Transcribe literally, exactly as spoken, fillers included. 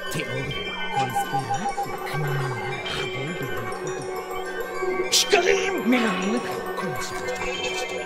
תיאוריות, קונספירציה, אני מעלה, חיים, שקרים, מרמים, כל מה שחשבתי.